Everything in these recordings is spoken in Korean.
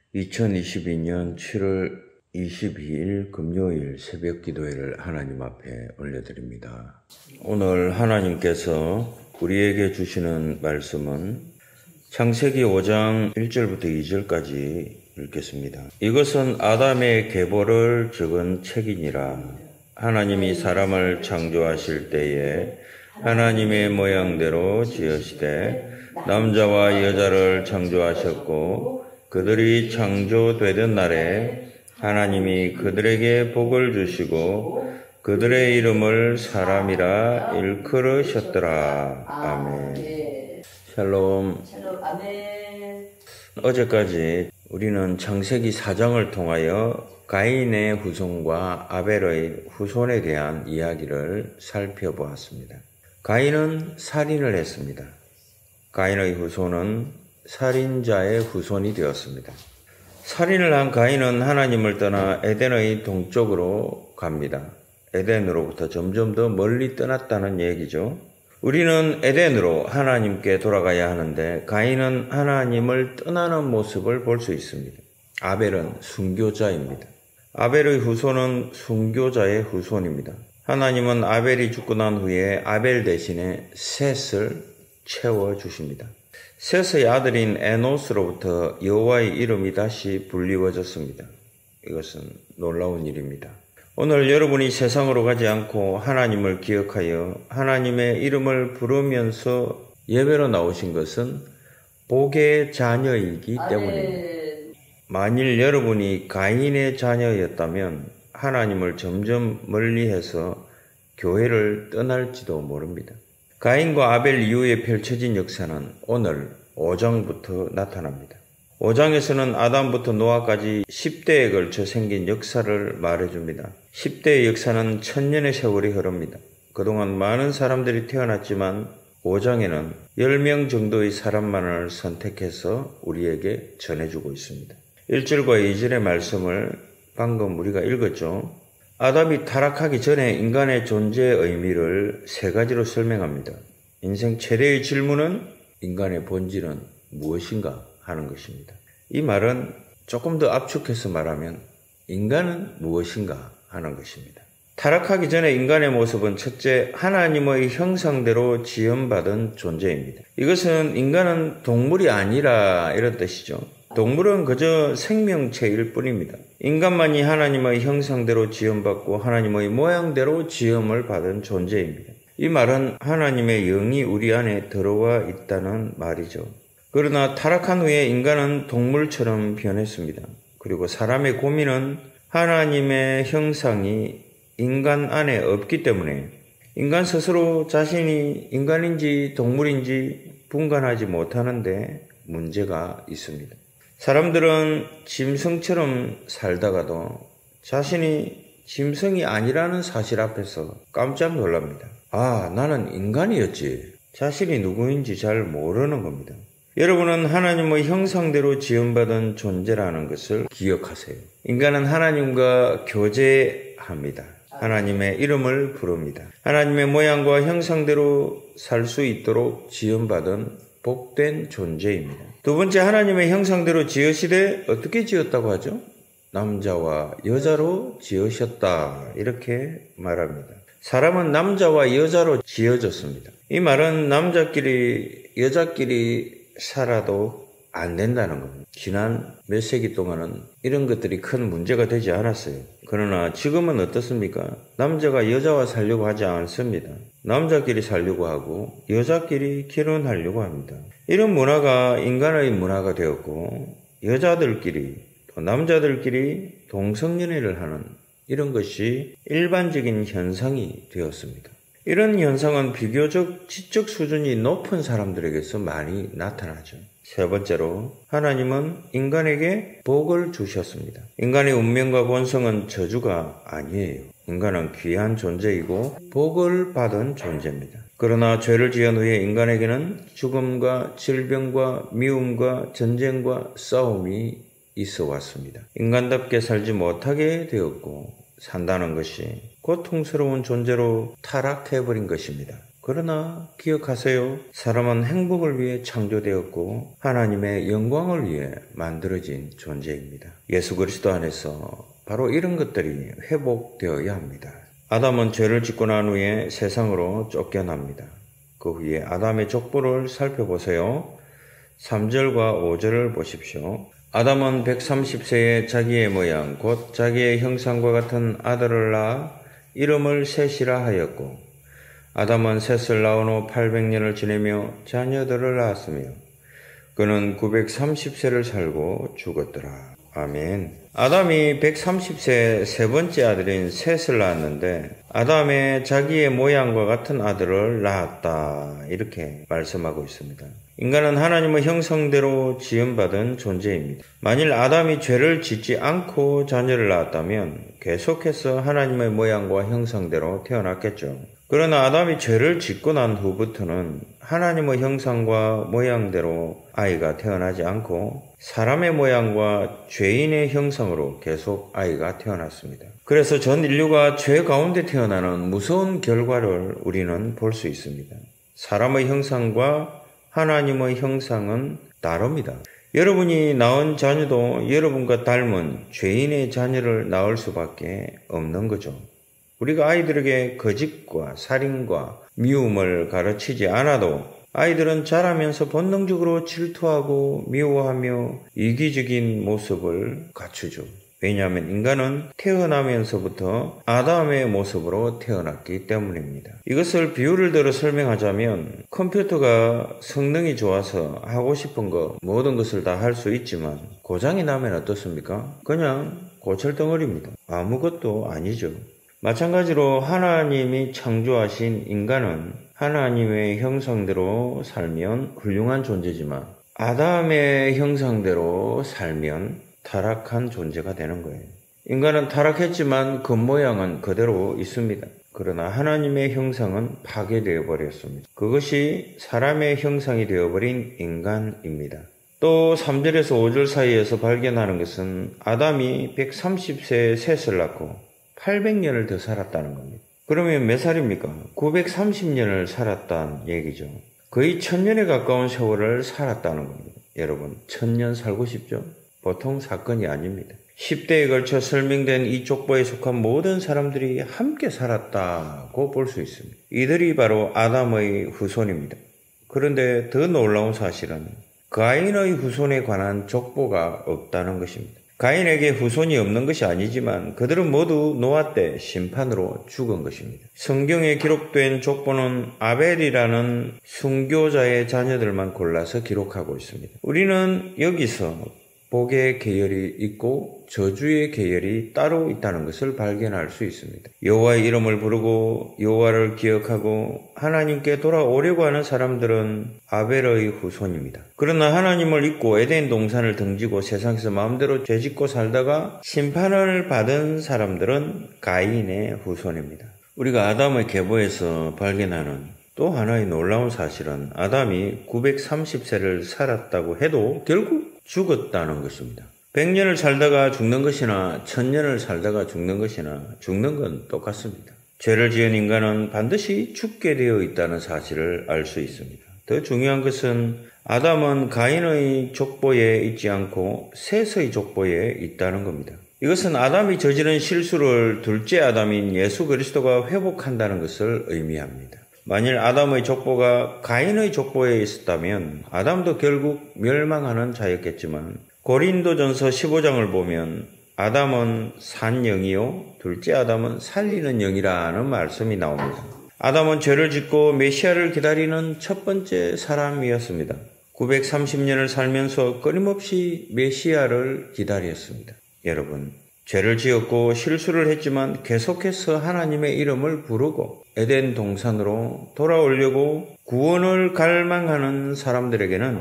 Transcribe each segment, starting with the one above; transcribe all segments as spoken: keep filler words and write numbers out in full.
이천이십이 년 칠월 이십이일 금요일 새벽 기도회를 하나님 앞에 올려드립니다. 오늘 하나님께서 우리에게 주시는 말씀은 창세기 오 장 일 절부터 이 절까지 읽겠습니다. 이것은 아담의 계보를 적은 책이니라. 하나님이 사람을 창조하실 때에 하나님의 모양대로 지으시되 남자와 여자를 창조하셨고 그들이 창조되던 날에 하나님이 그들에게 복을 주시고 그들의 이름을 사람이라 일컬으셨더라. 아멘. 샬롬. 샬롬. 아멘. 어제까지 우리는 창세기 사 장을 통하여 가인의 후손과 아벨의 후손에 대한 이야기를 살펴보았습니다. 가인은 살인을 했습니다. 가인의 후손은 살인자의 후손이 되었습니다. 살인을 한 가인은 하나님을 떠나 에덴의 동쪽으로 갑니다. 에덴으로부터 점점 더 멀리 떠났다는 얘기죠. 우리는 에덴으로 하나님께 돌아가야 하는데 가인은 하나님을 떠나는 모습을 볼 수 있습니다. 아벨은 순교자입니다. 아벨의 후손은 순교자의 후손입니다. 하나님은 아벨이 죽고 난 후에 아벨 대신에 셋을 채워주십니다. 셋의 아들인 에노스로부터 여호와의 이름이 다시 불리워졌습니다. 이것은 놀라운 일입니다. 오늘 여러분이 세상으로 가지 않고 하나님을 기억하여 하나님의 이름을 부르면서 예배로 나오신 것은 복의 자녀이기 때문입니다. 만일 여러분이 가인의 자녀였다면 하나님을 점점 멀리해서 교회를 떠날지도 모릅니다. 가인과 아벨 이후에 펼쳐진 역사는 오늘 오 장부터 나타납니다. 오 장에서는 아담부터 노아까지 십 대에 걸쳐 생긴 역사를 말해줍니다. 십 대의 역사는 천년의 세월이 흐릅니다. 그동안 많은 사람들이 태어났지만 오 장에는 열 명 정도의 사람만을 선택해서 우리에게 전해주고 있습니다. 일 절과 이 절의 말씀을 방금 우리가 읽었죠. 아담이 타락하기 전에 인간의 존재의 의미를 세 가지로 설명합니다. 인생 최대의 질문은 인간의 본질은 무엇인가 하는 것입니다. 이 말은 조금 더 압축해서 말하면 인간은 무엇인가 하는 것입니다. 타락하기 전에 인간의 모습은 첫째, 하나님의 형상대로 지음받은 존재입니다. 이것은 인간은 동물이 아니라 이런 뜻이죠. 동물은 그저 생명체일 뿐입니다. 인간만이 하나님의 형상대로 지음받고 하나님의 모양대로 지음을 받은 존재입니다. 이 말은 하나님의 영이 우리 안에 들어와 있다는 말이죠. 그러나 타락한 후에 인간은 동물처럼 변했습니다. 그리고 사람의 고민은 하나님의 형상이 인간 안에 없기 때문에 인간 스스로 자신이 인간인지 동물인지 분간하지 못하는데 문제가 있습니다. 사람들은 짐승처럼 살다가도 자신이 짐승이 아니라는 사실 앞에서 깜짝 놀랍니다. 아, 나는 인간이었지. 자신이 누구인지 잘 모르는 겁니다. 여러분은 하나님의 형상대로 지음받은 존재라는 것을 기억하세요. 인간은 하나님과 교제합니다. 하나님의 이름을 부릅니다. 하나님의 모양과 형상대로 살 수 있도록 지음받은 복된 존재입니다. 두 번째, 하나님의 형상대로 지으시되 어떻게 지었다고 하죠? 남자와 여자로 지으셨다 이렇게 말합니다. 사람은 남자와 여자로 지어졌습니다. 이 말은 남자끼리 여자끼리 살아도 안 된다는 겁니다. 지난 몇 세기 동안은 이런 것들이 큰 문제가 되지 않았어요. 그러나 지금은 어떻습니까? 남자가 여자와 살려고 하지 않습니다. 남자끼리 살려고 하고 여자끼리 결혼하려고 합니다. 이런 문화가 인간의 문화가 되었고 여자들끼리 또 남자들끼리 동성연애를 하는 이런 것이 일반적인 현상이 되었습니다. 이런 현상은 비교적 지적 수준이 높은 사람들에게서 많이 나타나죠. 세 번째로, 하나님은 인간에게 복을 주셨습니다. 인간의 운명과 본성은 저주가 아니에요. 인간은 귀한 존재이고 복을 받은 존재입니다. 그러나 죄를 지은 후에 인간에게는 죽음과 질병과 미움과 전쟁과 싸움이 있어 왔습니다. 인간답게 살지 못하게 되었고 산다는 것이 고통스러운 존재로 타락해버린 것입니다. 그러나 기억하세요. 사람은 행복을 위해 창조되었고 하나님의 영광을 위해 만들어진 존재입니다. 예수 그리스도 안에서 바로 이런 것들이 회복되어야 합니다. 아담은 죄를 짓고 난 후에 세상으로 쫓겨납니다. 그 후에 아담의 족보를 살펴보세요. 삼 절과 오 절을 보십시오. 아담은 백삼십 세에 자기의 모양 곧 자기의 형상과 같은 아들을 낳아 이름을 셋이라 하였고 아담은 셋을 낳은 후 팔백 년을 지내며 자녀들을 낳았으며 그는 구백삼십 세를 살고 죽었더라. 아멘. 아담이 백삼십 세 세 번째 아들인 셋을 낳았는데 아담의 자기의 모양과 같은 아들을 낳았다. 이렇게 말씀하고 있습니다. 인간은 하나님의 형상대로 지음받은 존재입니다. 만일 아담이 죄를 짓지 않고 자녀를 낳았다면 계속해서 하나님의 모양과 형상대로 태어났겠죠. 그러나 아담이 죄를 짓고 난 후부터는 하나님의 형상과 모양대로 아이가 태어나지 않고 사람의 모양과 죄인의 형상으로 계속 아이가 태어났습니다. 그래서 전 인류가 죄 가운데 태어나는 무서운 결과를 우리는 볼 수 있습니다. 사람의 형상과 하나님의 형상은 다릅니다. 여러분이 낳은 자녀도 여러분과 닮은 죄인의 자녀를 낳을 수밖에 없는 거죠. 우리가 아이들에게 거짓과 살인과 미움을 가르치지 않아도 아이들은 자라면서 본능적으로 질투하고 미워하며 이기적인 모습을 갖추죠. 왜냐하면 인간은 태어나면서부터 아담의 모습으로 태어났기 때문입니다. 이것을 비유를 들어 설명하자면 컴퓨터가 성능이 좋아서 하고 싶은 거 모든 것을 다 할 수 있지만 고장이 나면 어떻습니까? 그냥 고철덩어리입니다. 아무것도 아니죠. 마찬가지로 하나님이 창조하신 인간은 하나님의 형상대로 살면 훌륭한 존재지만 아담의 형상대로 살면 타락한 존재가 되는 거예요. 인간은 타락했지만 겉모양은 그대로 있습니다. 그러나 하나님의 형상은 파괴되어 버렸습니다. 그것이 사람의 형상이 되어버린 인간입니다. 또 삼 절에서 오 절 사이에서 발견하는 것은 아담이 백삼십 세에 셋을 낳고 팔백 년을 더 살았다는 겁니다. 그러면 몇 살입니까? 구백삼십 년을 살았다는 얘기죠. 거의 천년에 가까운 세월을 살았다는 겁니다. 여러분, 천년 살고 싶죠? 보통 사건이 아닙니다. 십 대에 걸쳐 설명된 이 족보에 속한 모든 사람들이 함께 살았다고 볼 수 있습니다. 이들이 바로 아담의 후손입니다. 그런데 더 놀라운 사실은 가인의 후손에 관한 족보가 없다는 것입니다. 가인에게 후손이 없는 것이 아니지만 그들은 모두 노아 때 심판으로 죽은 것입니다. 성경에 기록된 족보는 아벨이라는 순교자의 자녀들만 골라서 기록하고 있습니다. 우리는 여기서 복의 계열이 있고 저주의 계열이 따로 있다는 것을 발견할 수 있습니다. 여호와의 이름을 부르고 여호와를 기억하고 하나님께 돌아오려고 하는 사람들은 아벨의 후손입니다. 그러나 하나님을 잊고 에덴 동산을 등지고 세상에서 마음대로 죄짓고 살다가 심판을 받은 사람들은 가인의 후손입니다. 우리가 아담의 계보에서 발견하는 또 하나의 놀라운 사실은 아담이 구백삼십 세를 살았다고 해도 결국 죽었다는 것입니다. 백 년을 살다가 죽는 것이나 천 년을 살다가 죽는 것이나 죽는 건 똑같습니다. 죄를 지은 인간은 반드시 죽게 되어 있다는 사실을 알 수 있습니다. 더 중요한 것은 아담은 가인의 족보에 있지 않고 셋의 족보에 있다는 겁니다. 이것은 아담이 저지른 실수를 둘째 아담인 예수 그리스도가 회복한다는 것을 의미합니다. 만일 아담의 족보가 가인의 족보에 있었다면 아담도 결국 멸망하는 자였겠지만 고린도전서 십오 장을 보면 아담은 산 영이요 둘째 아담은 살리는 영이라는 말씀이 나옵니다. 아담은 죄를 짓고 메시아를 기다리는 첫 번째 사람이었습니다. 구백삼십 년을 살면서 끊임없이 메시아를 기다렸습니다. 여러분, 죄를 지었고 실수를 했지만 계속해서 하나님의 이름을 부르고 에덴 동산으로 돌아오려고 구원을 갈망하는 사람들에게는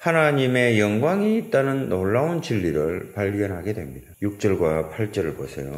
하나님의 영광이 있다는 놀라운 진리를 발견하게 됩니다. 육 절과 팔 절을 보세요.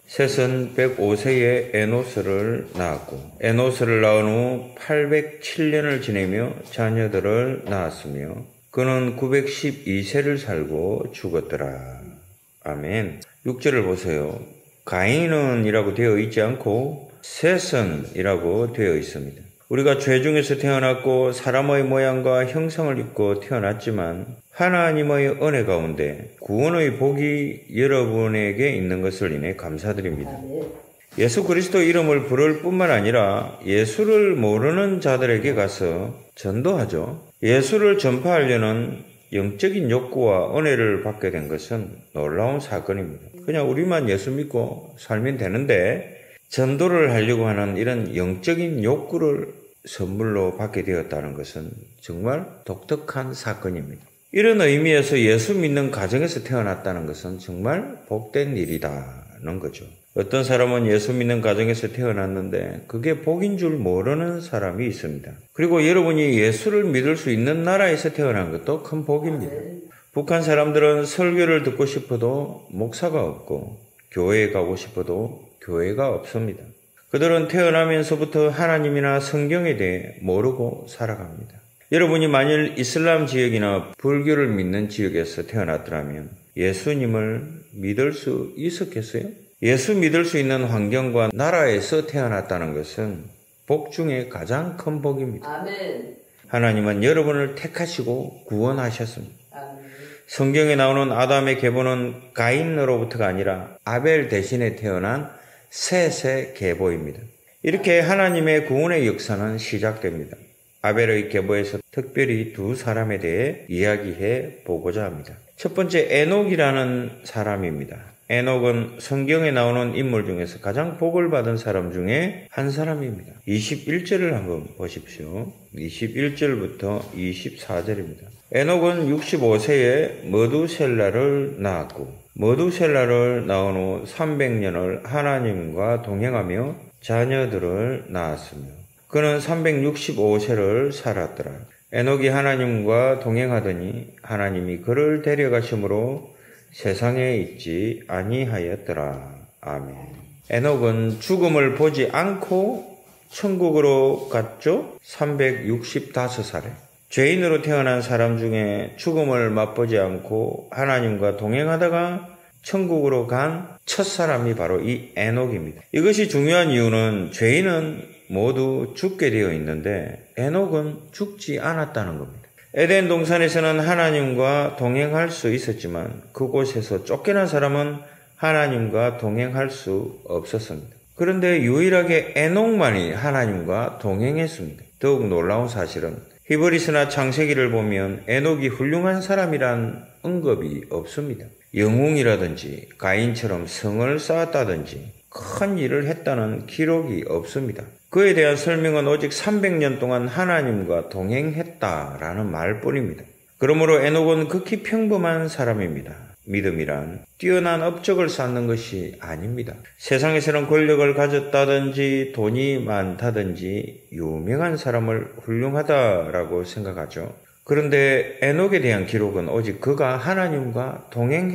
셋은 백오 세에 에노스를 낳았고 에노스를 낳은 후 팔백칠 년을 지내며 자녀들을 낳았으며 그는 구백십이 세를 살고 죽었더라. 아멘. 육 절을 보세요. 가인은 이라고 되어 있지 않고 셋은 이라고 되어 있습니다. 우리가 죄 중에서 태어났고 사람의 모양과 형상을 입고 태어났지만 하나님의 은혜 가운데 구원의 복이 여러분에게 있는 것을 인해 감사드립니다. 예수 그리스도 이름을 부를 뿐만 아니라 예수를 모르는 자들에게 가서 전도하죠. 예수를 전파하려는 영적인 욕구와 은혜를 받게 된 것은 놀라운 사건입니다. 그냥 우리만 예수 믿고 살면 되는데 전도를 하려고 하는 이런 영적인 욕구를 선물로 받게 되었다는 것은 정말 독특한 사건입니다. 이런 의미에서 예수 믿는 가정에서 태어났다는 것은 정말 복된 일이다는 거죠. 어떤 사람은 예수 믿는 가정에서 태어났는데 그게 복인 줄 모르는 사람이 있습니다. 그리고 여러분이 예수를 믿을 수 있는 나라에서 태어난 것도 큰 복입니다. 북한 사람들은 설교를 듣고 싶어도 목사가 없고 교회에 가고 싶어도 교회가 없습니다. 그들은 태어나면서부터 하나님이나 성경에 대해 모르고 살아갑니다. 여러분이 만일 이슬람 지역이나 불교를 믿는 지역에서 태어났더라면 예수님을 믿을 수 있었겠어요? 예수 믿을 수 있는 환경과 나라에서 태어났다는 것은 복 중에 가장 큰 복입니다. 아멘. 하나님은 여러분을 택하시고 구원하셨습니다. 아멘. 성경에 나오는 아담의 계보는 가인으로부터가 아니라 아벨 대신에 태어난 셋의 계보입니다. 이렇게 하나님의 구원의 역사는 시작됩니다. 아벨의 계보에서 특별히 두 사람에 대해 이야기해 보고자 합니다. 첫 번째 에녹이라는 사람입니다. 에녹은 성경에 나오는 인물 중에서 가장 복을 받은 사람 중에 한 사람입니다. 이십일 절을 한번 보십시오. 이십일 절부터 이십사 절입니다. 에녹은 육십오 세에 머두셀라를 낳았고 머두셀라를 낳은 후 삼백 년을 하나님과 동행하며 자녀들을 낳았으며 그는 삼백육십오 세를 살았더라. 에녹이 하나님과 동행하더니 하나님이 그를 데려가심으로 세상에 있지 아니하였더라. 아멘. 에녹은 죽음을 보지 않고 천국으로 갔죠. 삼백육십오 살에. 죄인으로 태어난 사람 중에 죽음을 맛보지 않고 하나님과 동행하다가 천국으로 간 첫 사람이 바로 이 에녹입니다. 이것이 중요한 이유는 죄인은 모두 죽게 되어 있는데 에녹은 죽지 않았다는 겁니다. 에덴 동산에서는 하나님과 동행할 수 있었지만 그곳에서 쫓겨난 사람은 하나님과 동행할 수 없었습니다. 그런데 유일하게 에녹만이 하나님과 동행했습니다. 더욱 놀라운 사실은 히브리서나 창세기를 보면 에녹이 훌륭한 사람이란 언급이 없습니다. 영웅이라든지 가인처럼 성을 쌓았다든지 큰 일을 했다는 기록이 없습니다. 그에 대한 설명은 오직 삼백 년 동안 하나님과 동행했다라는 말뿐입니다. 그러므로 에녹은 극히 평범한 사람입니다. 믿음이란 뛰어난 업적을 쌓는 것이 아닙니다. 세상에서는 권력을 가졌다든지 돈이 많다든지 유명한 사람을 훌륭하다라고 생각하죠. 그런데 에녹에 대한 기록은 오직 그가 하나님과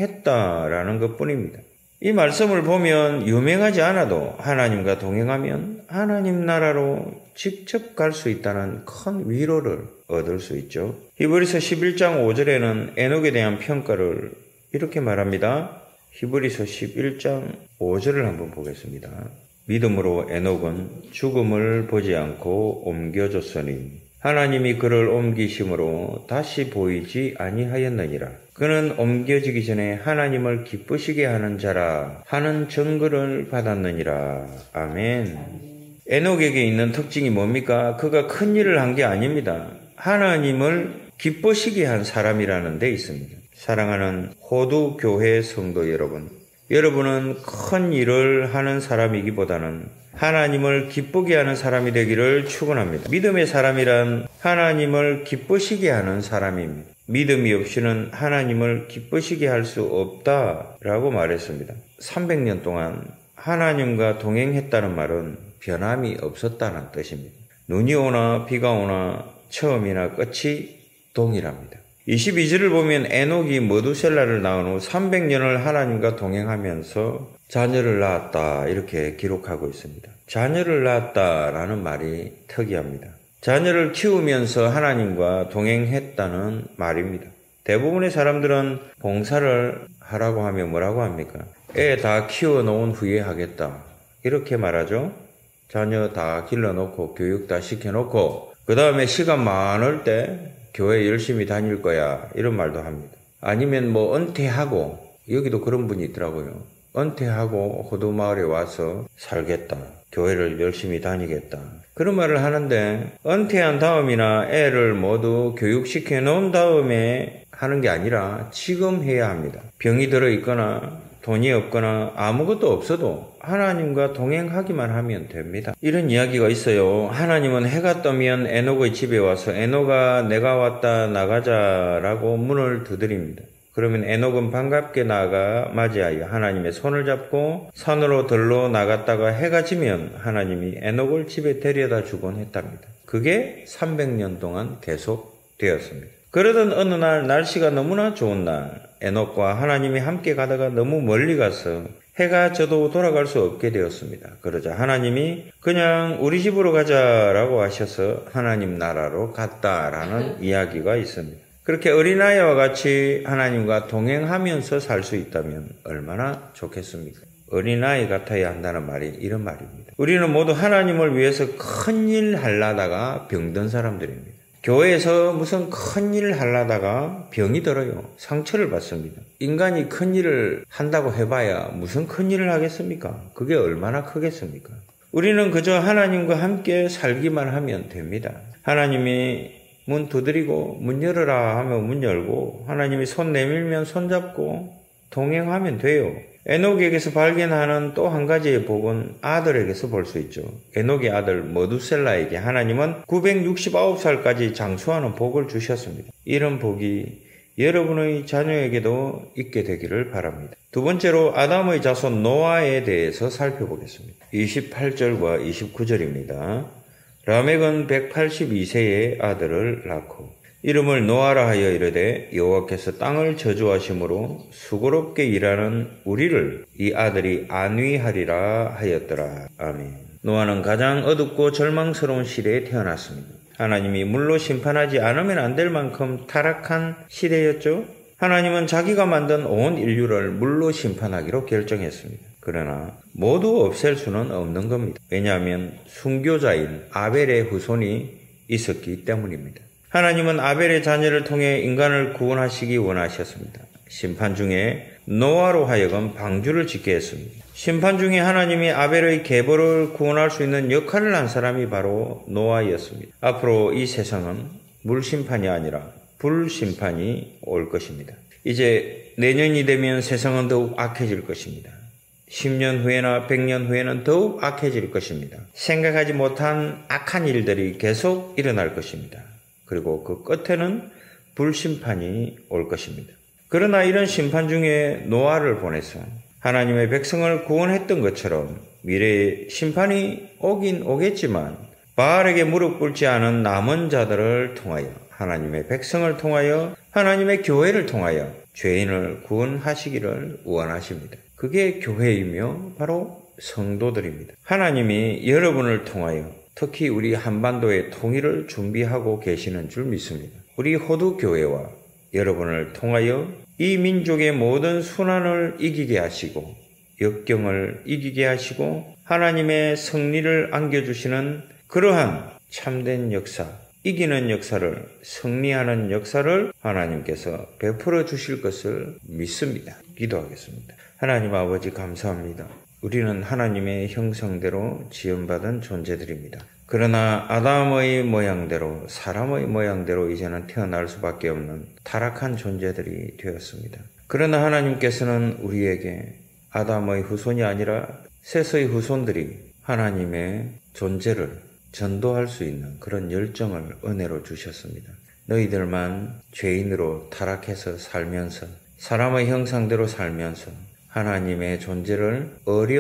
동행했다라는 것뿐입니다. 이 말씀을 보면 유명하지 않아도 하나님과 동행하면 하나님 나라로 직접 갈 수 있다는 큰 위로를 얻을 수 있죠. 히브리서 십일 장 오 절에는 에녹에 대한 평가를 이렇게 말합니다. 히브리서 십일 장 오 절을 한번 보겠습니다. 믿음으로 에녹은 죽음을 보지 않고 옮겨졌으니 하나님이 그를 옮기심으로 다시 보이지 아니하였느니라. 그는 옮겨지기 전에 하나님을 기쁘시게 하는 자라 하는 증거를 받았느니라. 아멘. 에녹에게 있는 특징이 뭡니까? 그가 큰 일을 한 게 아닙니다. 하나님을 기쁘시게 한 사람이라는 데 있습니다. 사랑하는 호두 교회 성도 여러분, 여러분은 큰 일을 하는 사람이기보다는 하나님을 기쁘게 하는 사람이 되기를 축원합니다. 믿음의 사람이란 하나님을 기쁘시게 하는 사람입니다. 믿음이 없이는 하나님을 기쁘시게 할 수 없다라고 말했습니다. 삼백 년 동안 하나님과 동행했다는 말은 변함이 없었다는 뜻입니다. 눈이 오나 비가 오나 처음이나 끝이 동일합니다. 이십이 절을 보면 에녹이 머두셀라를 낳은 후 삼백 년을 하나님과 동행하면서 자녀를 낳았다 이렇게 기록하고 있습니다. 자녀를 낳았다라는 말이 특이합니다. 자녀를 키우면서 하나님과 동행했다는 말입니다. 대부분의 사람들은 봉사를 하라고 하면 뭐라고 합니까? 애 다 키워놓은 후에 하겠다 이렇게 말하죠. 자녀 다 길러놓고 교육 다 시켜놓고 그 다음에 시간 많을 때 교회 열심히 다닐 거야 이런 말도 합니다. 아니면 뭐 은퇴하고, 여기도 그런 분이 있더라고요. 은퇴하고 호두마을에 와서 살겠다, 교회를 열심히 다니겠다, 그런 말을 하는데, 은퇴한 다음이나 애를 모두 교육시켜 놓은 다음에 하는 게 아니라 지금 해야 합니다. 병이 들어있거나 돈이 없거나 아무것도 없어도 하나님과 동행하기만 하면 됩니다. 이런 이야기가 있어요. 하나님은 해가 뜨면 에녹의 집에 와서 에녹아 내가 왔다 나가자라고 문을 두드립니다. 그러면 에녹은 반갑게 나가 맞이하여 하나님의 손을 잡고 산으로 들러 나갔다가 해가 지면 하나님이 에녹을 집에 데려다 주곤 했답니다. 그게 삼백 년 동안 계속되었습니다. 그러던 어느 날 날씨가 너무나 좋은 날 에녹과 하나님이 함께 가다가 너무 멀리 가서 해가 져도 돌아갈 수 없게 되었습니다. 그러자 하나님이 그냥 우리 집으로 가자라고 하셔서 하나님 나라로 갔다라는 이야기가 있습니다. 그렇게 어린아이와 같이 하나님과 동행하면서 살 수 있다면 얼마나 좋겠습니까? 어린아이 같아야 한다는 말이 이런 말입니다. 우리는 모두 하나님을 위해서 큰일 하려다가 병든 사람들입니다. 교회에서 무슨 큰일을 하려다가 병이 들어요. 상처를 받습니다. 인간이 큰일을 한다고 해봐야 무슨 큰일을 하겠습니까? 그게 얼마나 크겠습니까? 우리는 그저 하나님과 함께 살기만 하면 됩니다. 하나님이 문 두드리고 문 열어라 하면 문 열고, 하나님이 손 내밀면 손 잡고 동행하면 돼요. 에녹에게서 발견하는 또 한 가지의 복은 아들에게서 볼 수 있죠. 에녹의 아들 머두셀라에게 하나님은 구백육십구 살까지 장수하는 복을 주셨습니다. 이런 복이 여러분의 자녀에게도 있게 되기를 바랍니다. 두 번째로 아담의 자손 노아에 대해서 살펴보겠습니다. 이십팔 절과 이십구 절입니다. 라멕은 백팔십이 세의 아들을 낳고 이름을 노아라 하여 이르되 여호와께서 땅을 저주하심으로 수고롭게 일하는 우리를 이 아들이 안위하리라 하였더라. 아멘. 노아는 가장 어둡고 절망스러운 시대에 태어났습니다. 하나님이 물로 심판하지 않으면 안 될 만큼 타락한 시대였죠. 하나님은 자기가 만든 온 인류를 물로 심판하기로 결정했습니다. 그러나 모두 없앨 수는 없는 겁니다. 왜냐하면 순교자인 아벨의 후손이 있었기 때문입니다. 하나님은 아벨의 자녀를 통해 인간을 구원하시기 원하셨습니다. 심판 중에 노아로 하여금 방주를 짓게 했습니다. 심판 중에 하나님이 아벨의 계보를 구원할 수 있는 역할을 한 사람이 바로 노아였습니다. 앞으로 이 세상은 물심판이 아니라 불심판이 올 것입니다. 이제 내년이 되면 세상은 더욱 악해질 것입니다. 십 년 후에나 백 년 후에는 더욱 악해질 것입니다. 생각하지 못한 악한 일들이 계속 일어날 것입니다. 그리고 그 끝에는 불심판이 올 것입니다. 그러나 이런 심판 중에 노아를 보내서 하나님의 백성을 구원했던 것처럼 미래에 심판이 오긴 오겠지만 바알에게 무릎 꿇지 않은 남은 자들을 통하여, 하나님의 백성을 통하여, 하나님의 교회를 통하여 죄인을 구원하시기를 원하십니다. 그게 교회이며 바로 성도들입니다. 하나님이 여러분을 통하여 특히 우리 한반도의 통일을 준비하고 계시는 줄 믿습니다. 우리 호두교회와 여러분을 통하여 이 민족의 모든 순환을 이기게 하시고 역경을 이기게 하시고 하나님의 승리를 안겨주시는 그러한 참된 역사, 이기는 역사를, 승리하는 역사를 하나님께서 베풀어 주실 것을 믿습니다. 기도하겠습니다. 하나님 아버지 감사합니다. 우리는 하나님의 형상대로 지음받은 존재들입니다. 그러나 아담의 모양대로, 사람의 모양대로 이제는 태어날 수밖에 없는 타락한 존재들이 되었습니다. 그러나 하나님께서는 우리에게 아담의 후손이 아니라 셋의 후손들이 하나님의 존재를 전도할 수 있는 그런 열정을 은혜로 주셨습니다. 너희들만 죄인으로 타락해서 살면서, 사람의 형상대로 살면서 하나님의 존재를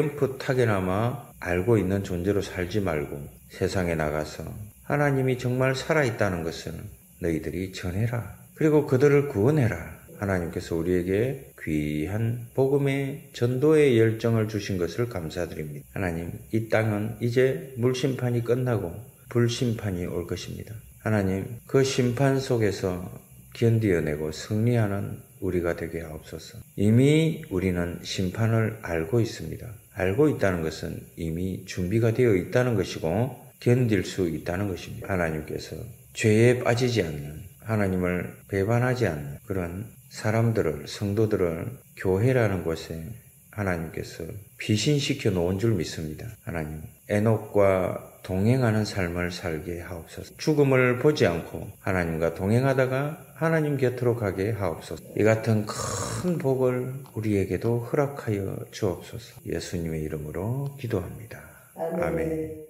어렴풋하게나마 알고 있는 존재로 살지 말고 세상에 나가서 하나님이 정말 살아있다는 것을 너희들이 전해라. 그리고 그들을 구원해라. 하나님께서 우리에게 귀한 복음의 전도의 열정을 주신 것을 감사드립니다. 하나님, 이 땅은 이제 물심판이 끝나고 불심판이 올 것입니다. 하나님, 그 심판 속에서 견디어내고 승리하는 우리가 되게 하옵소서. 이미 우리는 심판을 알고 있습니다. 알고 있다는 것은 이미 준비가 되어 있다는 것이고 견딜 수 있다는 것입니다. 하나님께서 죄에 빠지지 않는, 하나님을 배반하지 않는 그런 사람들을, 성도들을 교회라는 곳에 하나님께서 피신시켜 놓은 줄 믿습니다. 하나님, 에녹과 동행하는 삶을 살게 하옵소서. 죽음을 보지 않고 하나님과 동행하다가 하나님 곁으로 가게 하옵소서. 이 같은 큰 복을 우리에게도 허락하여 주옵소서. 예수님의 이름으로 기도합니다. 아멘.